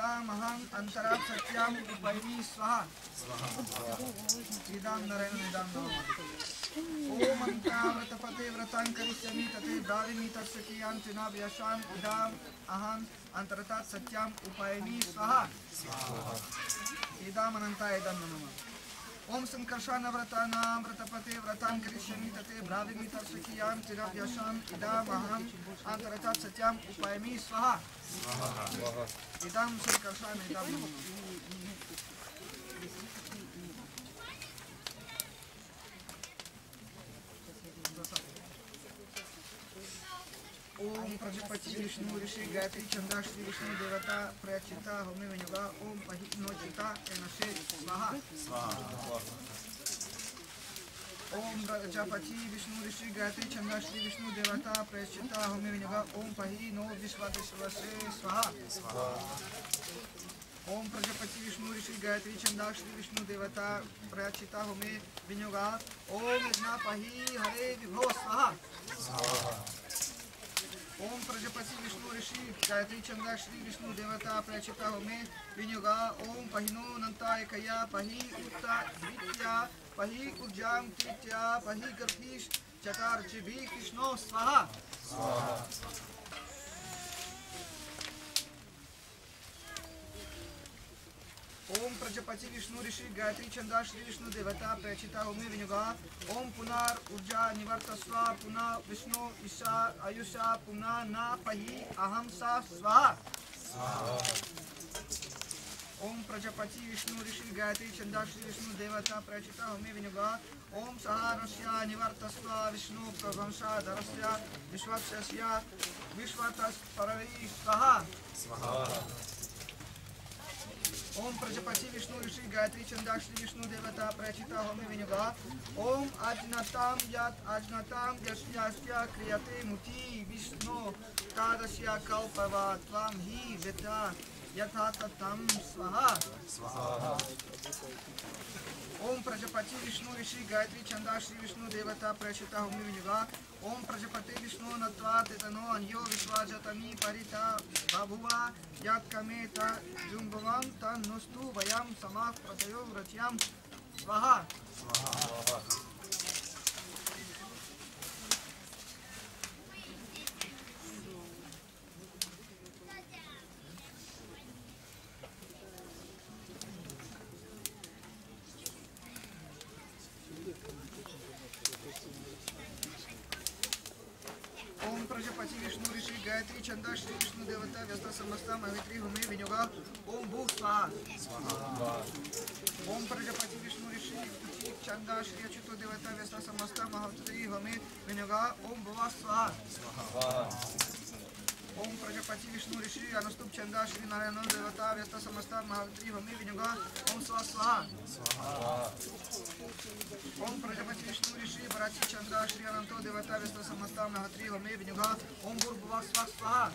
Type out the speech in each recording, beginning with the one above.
इदामहं अंतरात् सत्याम् उपैमि स्वाहा इदां नारायण इदां नमः ओम अंताव्रतपते व्रतां करिष्यामि तते ब्रावीमि तस्य कियाञ्चन व्यशान् इदाम् अहं अंतरात् सत्याम् उपैमि स्वाहा इदाम् अनन्ताय इदां नमः ओम संकर्षण व्रतानां व्रतपते व्रतां करिष्यामि तते ब्रावीमि तस्य कियाञ्चन व्यशान् इदाम् अहं अंतरात् सत्याम् उपैमि स्वाहा इदां संकर्षण इदां नमः ओम प्रजापति विष्णु ऋषि गायत्री चंद्र श्री विष्णु देवता प्रयचिता होमे विनियोगा ओम पहिनो चिता एनसे स्वाहा ओम प्रजापति विष्णु ऋषि गायत्री चंद्र श्री विष्णु देवता प्रयचिता होमे विनियोगा ओम पहिनो विश्वादेश्वरसे स्वाहा ओम प्रजापति विष्णु ऋषि गायत्री चंद्र श्री विष्णु देवता प्रयचिता होमे विनियोगा ओम यज्ञ पहि हरे विभो स्वाहा ओम प्रजापति विष्णु ऋषि गायत्री चंद्र श्री विष्णु देवता प्रयचिता होमे विनियोगा ओम पहिनो नंता एकया पहि उत्ता द्वितीया पहि ऊर्जां तृतीया पहि गर्भीश चकार चिभि कृष्णो स्वाहा ओम प्रजापति विष्णु ऋषि गायत्री चंद्र श्री विष्णु देवता प्रयचिता होमे विनियोगा ओम पुनर् ऊर्जा निवर्तस्व पुनः विष्णु ईशा आयुषा पुनः न पहि अहम सा स्वाहा ओम प्रजापति विष्णु ऋषि गायत्री चंद्र श्री विष्णु देवता प्रयचिता होमे विनियोगा ओम सहारस्य निवर्तस्व विष्णु प्रभंसा धरस्य विश्वस्य विश्वतस् परवै स्वाहा ओम प्रजापति विष्णु ऋषि गायत्री चंद्र श्री विष्णु देवता प्रयचिता होमे विनियोगा ओम अज्ञातां यत् अज्ञातां यस्यास्य क्रियते मुति विष्णु तादस्य कल्पवा त्वं हि वेत्ता यथा ततं स्वाहा ओम प्रजापति विष्णु ऋषि गायत्री चंद्र श्री विष्णु देवता प्रयचिता होमे विनियोगा ओम प्रजापति विष्णु नत्वा तेतनो अन्यो विश्वाजतमी परिता बभुवा यत्कमेत जुम्बवं तन्नुस्तु वयं समाः प्रतयो व्रच्याम स्वाहा ओम प्रजापति विष्णु ऋषि गायत्री चंद्र श्री विष्णु देवता व्यस्त समस्त मवित्री होमे विनियोगा ओम भू स्वाहा ओम प्रजापति विष्णु ऋषि चंद्र श्री अच्युत देवता व्यस्त समस्त महत्री होमे विनियोगा ओम भुवा स्वाहा ओम प्रजापति विष्णु ऋषि अनुस्तुप चंद्र श्री नारायण देवता व्यस्त समस्त महत्री होमे विनियोगा ओम स्वाहा ओम प्रजापति विष्णु ऋषि बराची चंद्र श्री अनंतो देवता व्यस्त समस्त महत्री होमे विनियोगा ओम भूर्भुवः स्वाहा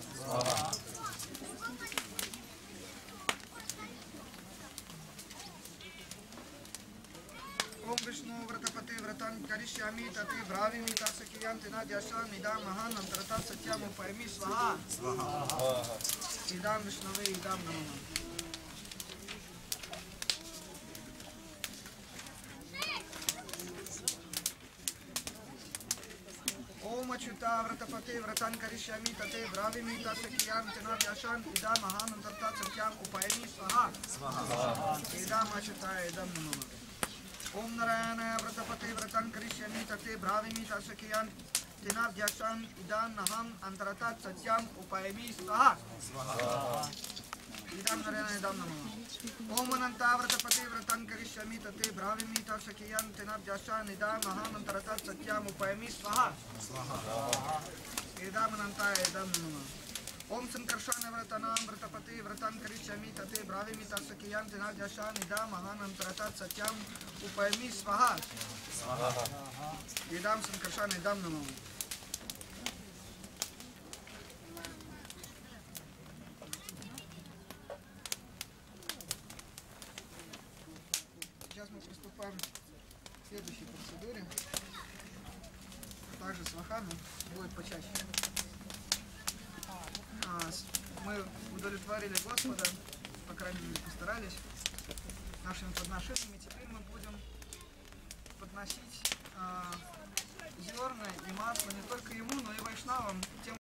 ओम विष्णु व्रतपते व्रतां करिष्यामि तते ब्रावीमि तस्य कियाञ्चन व्यशान् इदाम् अहं अंतरात् सत्याम् उपैमि स्वाहा इदां विष्णवे इदां नमः ओम अच्युता व्रतपते व्रतां करिष्यामि तते ब्रावीमि तस्य कियाञ्चन व्यशान् इदाम् अहं अंतरात् सत्याम् उपैमि स्वाहा इदाम् अच्युताय इदां नमः ओम नारायण व्रतपते व्रतां करिष्यामि तते ब्रावीमि तस्य कियाञ्चन व्यशान् इदाम् अहं अंतरात् सत्याम् उपैमि स्वाहा इदां नारायण इदां नमः ओम अनन्ता व्रतपते व्रतां करिष्यामि तते ब्रावीमि तस्य कियाञ्चन व्यशान् इदाम् अहं अंतरात् सत्याम् उपैमि स्वाहा इदाम् अनन्ताय इदां नमः ओम संकर्षण व्रतानां व्रतपते व्रतां करिष्यामि तते ब्रावीमि तस्य कियाञ्चन व्यशान् इदाम् अहं अंतरात् सत्याम् उपैमि स्वाहा इदां संकर्षण इदां नमः Сейчас мы приступаем к следующей процедуре. Также с вахами, будет почаще. Мы удовлетворили Господа, правильно постарались нашими подношениями. Теперь мы будем подносить зерна и масло не только ему, но и вайшнавам, тем,